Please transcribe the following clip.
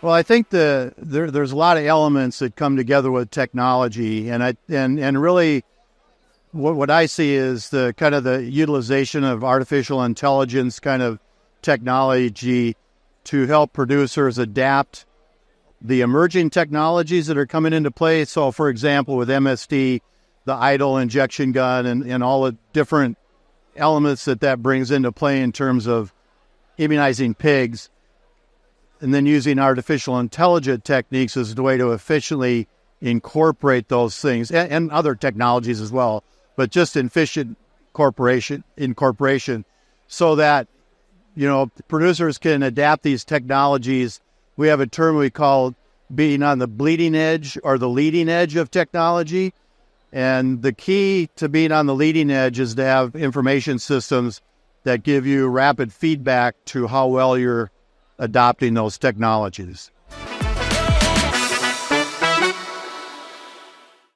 Well, I think there's a lot of elements that come together with technology, and really what I see is the kind of the utilization of artificial intelligence kind of technology to help producers adapt the emerging technologies that are coming into play. So, for example, with MSD, the IDAL injection gun and all the different elements that brings into play in terms of immunizing pigs, and then using artificial intelligence techniques as a way to efficiently incorporate those things and other technologies as well, but just efficient incorporation so that, producers can adapt these technologies. We have a term we call being on the bleeding edge or the leading edge of technology. And the key to being on the leading edge is to have information systems that give you rapid feedback to how well you're adopting those technologies.